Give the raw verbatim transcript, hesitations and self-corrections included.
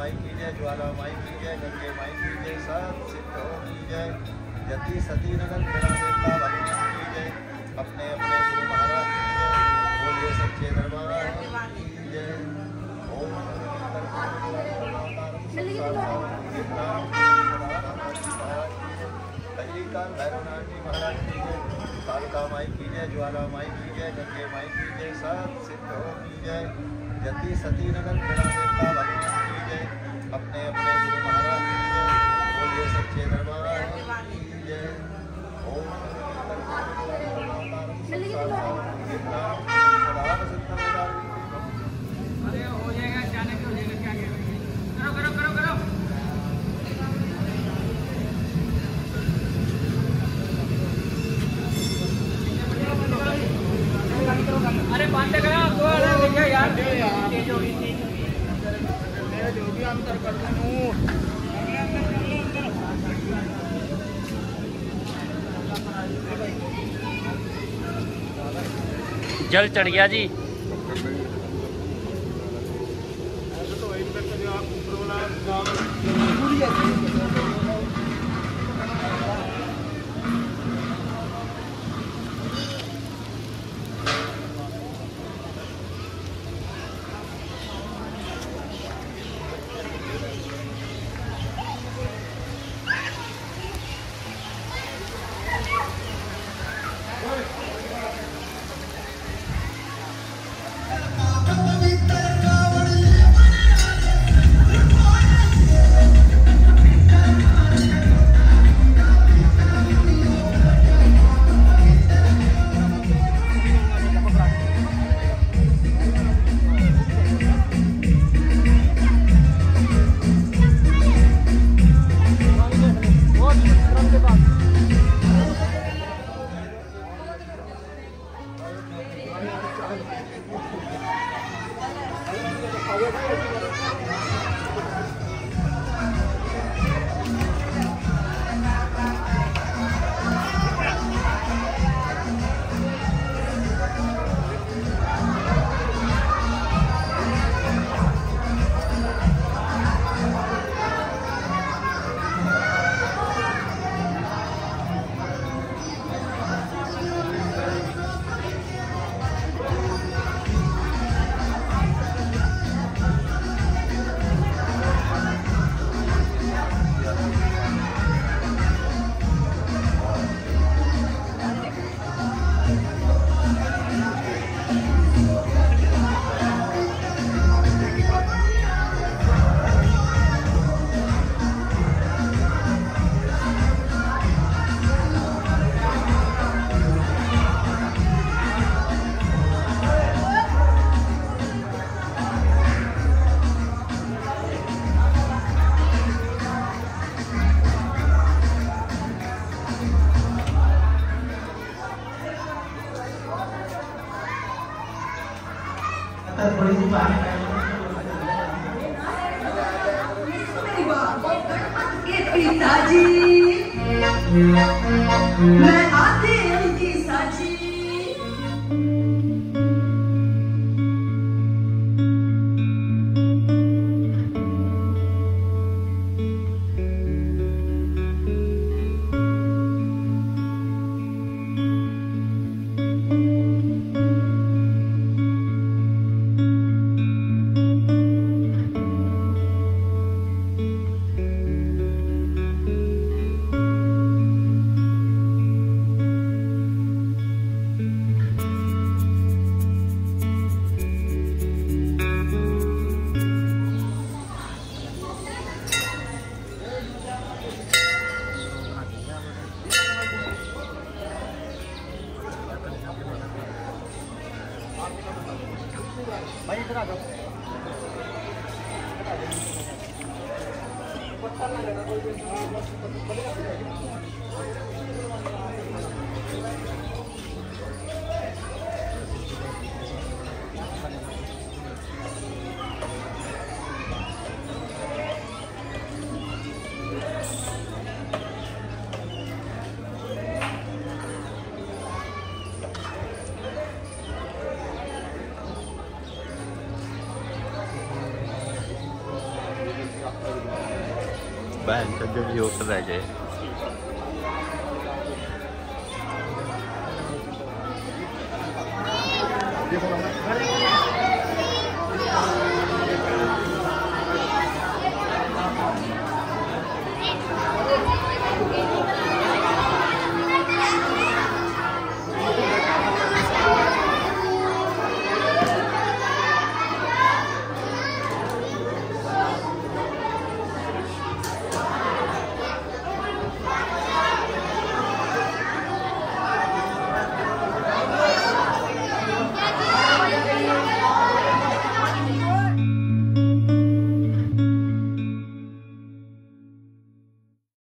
माई की जय, ज्वाला माई की जय, गंगे माई की जय, सत सिद्धों की जय, जति सती नगर देवता भगवान की जय, अपने अपने गुरु महाराज की जय, बोलिए सच्चे दरबार की जय। ओम भैरवनाथ जी महाराज की जय, कालका माई की जय, ज्वाला माई की जय, गंगे माई की जय, सत सिद्धों की जय, जति सती नगर देवता भगवान की जय, अपने अपने गुरु महाराज की जय, बोलिए सच्चे दरबार की जय। ओम अरे हो जाएगा, जाने के हो जाएगा, क्या करो करो करो करो। अरे बांधे करा तो यार यार तेज हो गई तेज हो गई अंतर कर दूं। जल चढ़ गया जी। पिताजी मैं आते उनकी साची भाई इधर आ जाओ। बहन चोद भी उठ रह जाए।